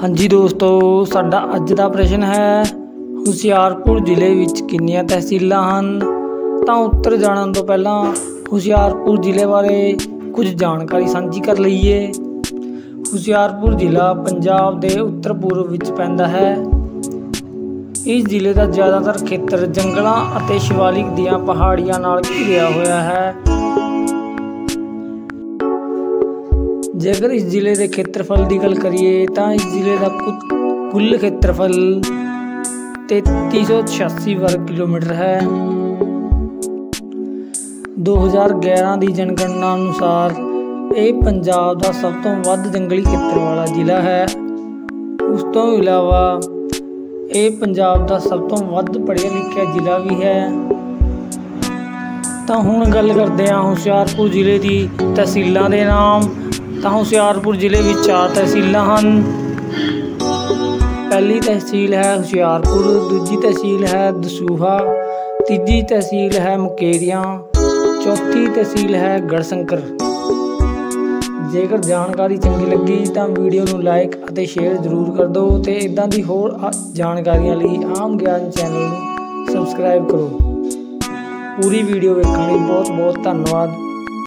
हाँ जी दोस्तों, साडा अज दा प्रश्न है हुशियारपुर जिले विच किन्नियां तहसीलां हन। तां उत्तर जानन तो पहलां हुशियारपुर जिले बारे कुछ जानकारी सांझी कर लईए। हुशियारपुर जिला पंजाब दे उत्तर पूर्व विच पैंदा है। इस जिले का ज़्यादातर खेतर जंगलों और शिवालिक दियां पहाड़ियां नाल घिरिया होया है। जेकर इस जिले के खेत्रफल की गल करिए तो इस जिले का कुल खेत्रफल 3386 वर्ग किलोमीटर है। 2011 की जनगणना अनुसार यह पंजाब का सब तो वध जंगली खेतर वाला जिला है। उस तो इलावा ये पंजाब का सब तो वध पढ़िया लिखिया जिला भी है। तो हुण गल करते हैं हुशियारपुर जिले की तहसीलों के नाम। तो हुशियारपुर जिले में 4 तहसीलां हन। पहली तहसील है हुशियारपुर, दूजी तहसील है दसूहा, तीजी तहसील है मुकेरियां, चौथी तहसील है गढ़शंकर। जेकर जानकारी चंगी लगी तो वीडियो को लाइक और शेयर जरूर कर दो। तो इदां दी होर जानकारियां लई आम ज्ञान चैनल को सबसक्राइब करो। पूरी वीडियो देखने बहुत बहुत धन्यवाद।